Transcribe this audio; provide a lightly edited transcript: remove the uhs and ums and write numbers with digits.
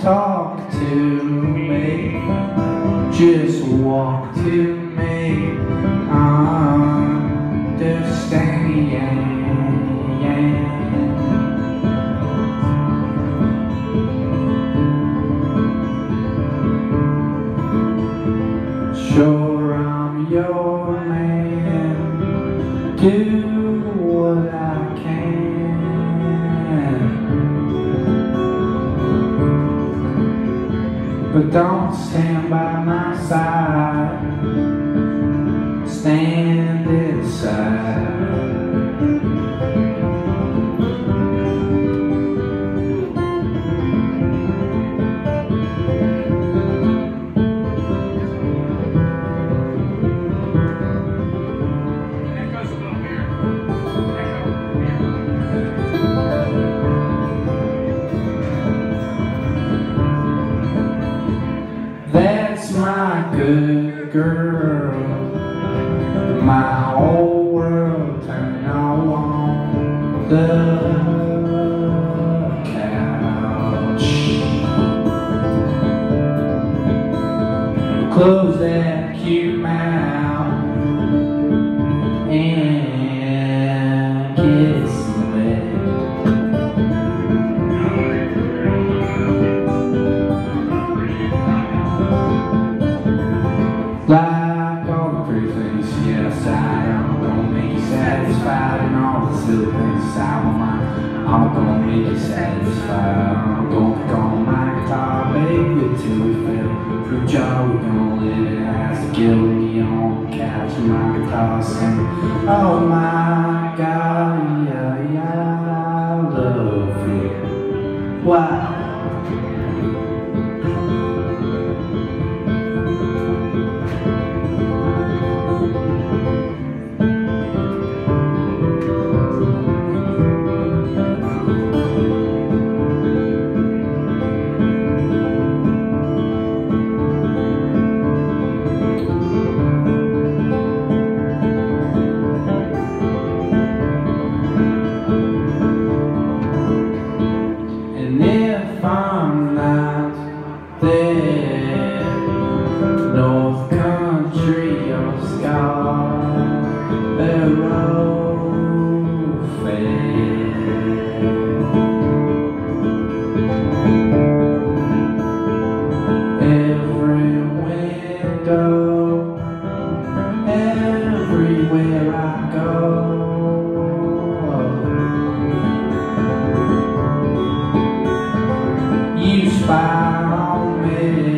talk to me, just walk to me, understand. Sure, I'm your man, do what I can, but don't stand by my side, stand inside. That's my good girl, my whole world turned on the couch. Close that cute mouth and kiss me. Like all the pretty things, yes, I am gonna make you satisfied, and all the silly things inside my mind, I'm gonna make you satisfied. I'm gonna pick on my guitar, baby, till we feel through joy. We're gonna live it as a kill me on the couch with my guitar singing. Oh my God, yeah, yeah, I love you. Wow. If I'm not there, North Country or Scarborough Fair, every window, everywhere I go, you spy on me.